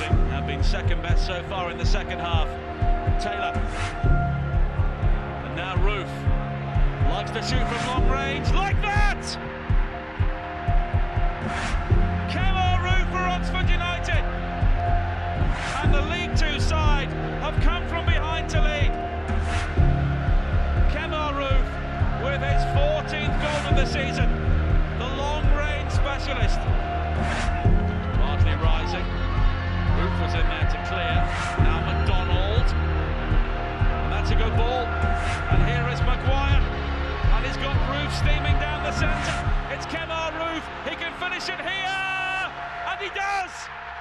losing, have been second best so far in the second half. Taylor. And now Roof. Likes to shoot from long range, like that! Roof for Oxford United. And the League Two side have come from behind to lead. Roof with his 14th goal of the season. The long-range specialist. Bartley rising. Roof was in there to clear. Now McDonald. And that's a good ball. And here is Maguire. And he's got Roof steaming down the centre. It's Roof. He can finish it here. And he does.